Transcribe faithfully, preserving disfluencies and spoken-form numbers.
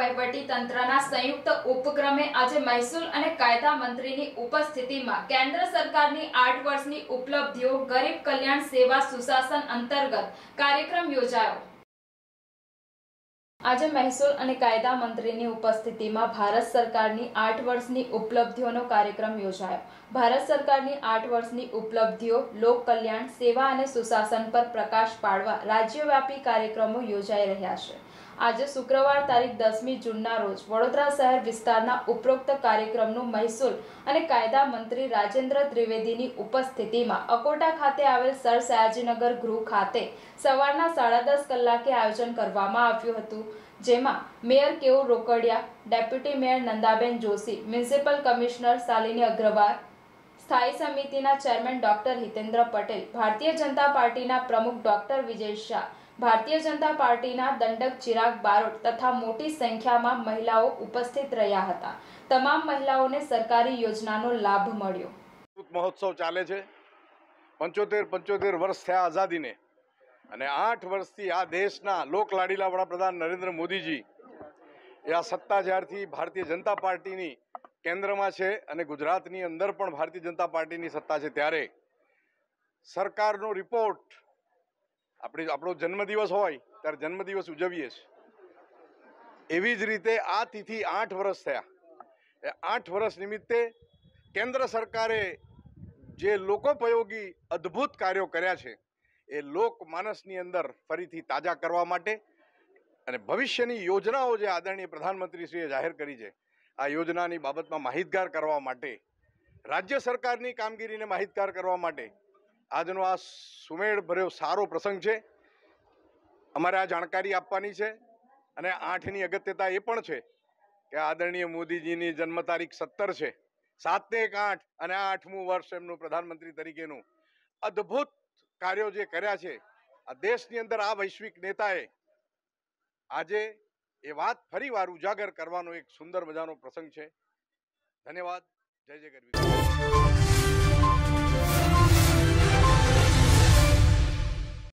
વહીવટી તંત્રના સંયુક્ત ઉપક્રમે આજે મહેસૂલ અને કાયદા મંત્રીની ઉપસ્થિતિમાં કેન્દ્ર સરકારની આઠ વર્ષની ઉપલબ્ધિઓ ગરીબ કલ્યાણ સેવા સુશાસન અંતર્ગત કાર્યક્રમ યોજાયો। આજે મહેસૂલ અને કાયદા મંત્રીની ઉપસ્થિતિમાં ભારત સરકારની આઠ વર્ષની ઉપલબ્ધિઓનો કાર્યક્રમ યોજાયો। ભારત સરકારની આઠ વર્ષની ઉપલબ્ધિઓ, લોક કલ્યાણ, સેવા અને સુશાસન પર પ્રકાશ પાડવા રાજ્યવ્યાપી કાર્યક્રમો યોજાઈ રહ્યા છે। આજે શુક્રવાર તારીખ દસમી જૂનના રોજ વડોદરા શહેર વિસ્તારના ઉપરોક્ત કાર્યક્રમનું મહેસૂલ અને કાયદા મંત્રી રાજેન્દ્ર ત્રિવેદીની ઉપસ્થિતિમાં અકોટા ખાતે આવેલ સર સયાજીનગર ગૃહ ખાતે સવારના સાડા દસ કલાકે આયોજન કરવામાં આવ્યું હતું, જેમાં mayor Keyur Rokadia, deputy mayor Nandaben Joshi, municipal commissioner Shalini Agrawal, સ્થાયી સમિતિના ચેરમેન ડોક્ટર હિતેન્દ્ર પટેલ, ભારતીય જનતા પાર્ટીના પ્રમુખ ડોક્ટર વિજય શાહ, ભારતીય જનતા પાર્ટીના દંડક ચિરાગ બારોટ તથા મોટી સંખ્યામાં મહિલાઓ ઉપસ્થિત રહ્યા હતા। તમામ મહિલાઓને સરકારી યોજનાનો લાભ મળ્યો। મહોત્સવ ચાલે છે। પંચોતેર પંચોતેર વર્ષ થયા આઝાદીને અને આઠ વર્ષથી આ દેશના લોકલાડીલા વડાપ્રધાન નરેન્દ્ર મોદીજી એ આ સત્તા જ્યારથી ભારતીય જનતા પાર્ટીની કેન્દ્રમાં છે અને ગુજરાતની અંદર પણ ભારતીય જનતા પાર્ટીની સત્તા છે, ત્યારે સરકારનો રિપોર્ટ આપણે આપણો જન્મદિવસ હોય ત્યારે જન્મદિવસ ઉજવીએ છીએ, એવી જ રીતે આ તિથિ આઠ વર્ષ થયા। એ આઠ વર્ષ નિમિત્તે કેન્દ્ર સરકારે જે લોકોપયોગી અદ્ભુત કાર્યો કર્યા છે એ લોકમાનસની અંદર ફરીથી તાજા કરવા માટે અને ભવિષ્યની યોજનાઓ જે આદરણીય પ્રધાનમંત્રીશ્રીએ જાહેર કરી છે, આ યોજનાની બાબતમાં માહિતગાર કરવા માટે, રાજ્ય સરકારની કામગીરીને માહિતગાર કરવા માટે આજનો આ સુમેળ ભર્યો સારો પ્રસંગ છે। અમારે આ જાણકારી આપવાની છે અને આઠની અગત્યતા એ પણ છે કે આદરણીય મોદીજીની જન્મ તારીખ સત્તર છે, સાતને એક આઠ અને આ આઠમું વર્ષ એમનું પ્રધાનમંત્રી તરીકેનું અદ્ભુત કાર્યો જે કર્યા છે, આ દેશની અંદર આ વૈશ્વિક નેતાએ આજે એ વાત ફરીવાર ઉજાગર કરવાનો એક સુંદર મજાનો પ્રસંગ છે। ધન્યવાદ। જય જય ગરવી।